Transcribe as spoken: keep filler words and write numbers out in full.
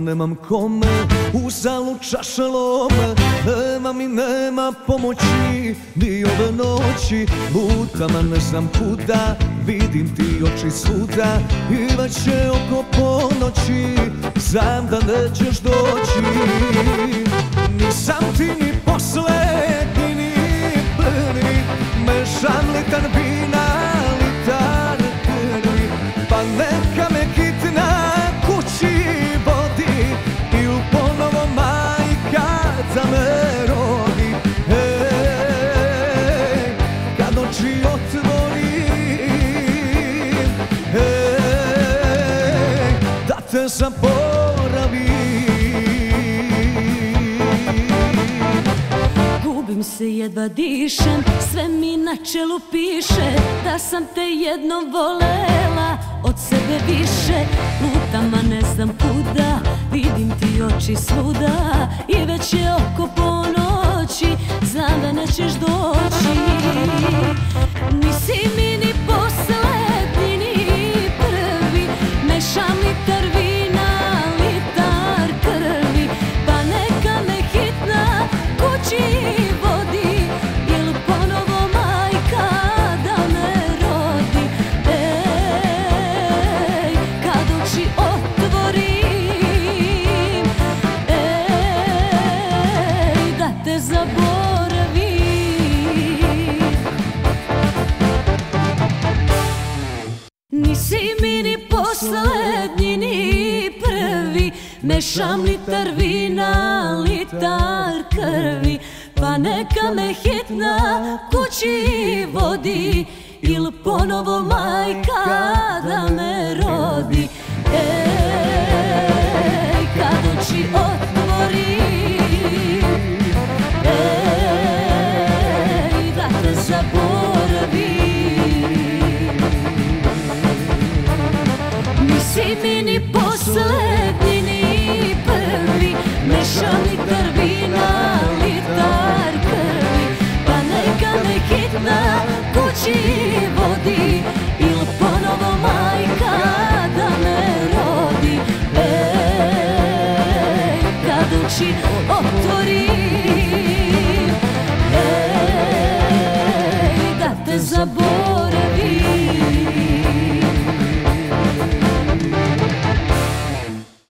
nemam kome uzalu čaša lome. Nema mi, nema pomoći ni ove noći. Lutama ne znam kuda, vidim ti oči svuda. I već je oko ponoći, znam da nećeš doći. Nisam ti ni poslednji ni prvi, mešam litar vina, litar krvi. Pa neka me hitna kući vodi ili ponovo majka da me rodi. Ej, kad oči otvorim, ej, da te zaboravim. Gubim se, jedva dišem, sve mi na čelu piše da sam te jednom volela od sebe više. Lutama ne znam kuda, vidim ti oči svuda. I već je oko ponoći, znam da nećeš doći. Nisi mi ni poslednji ni prvi, mešam litar vina, litar krvi. Pa neka me hitna kući vodi ili ponovo majka da me rodi. Ej, kad oči otvorim, ej, da te zaboravim. Nisi mi ni poslednji ni prvi, mešam litar vina, litar krvi. Pa neka me hitna kući vodi ili ponovo majka da me rodi. Ej, kad oči otvorim, ej, da te zaboravim. Nisi mi ni poslednji ni prvi, mešam litar vina, litar krvi. Pa neka me hitna kući vodi ili ponovo majka da me rodi. Ej, kad oči otvorim,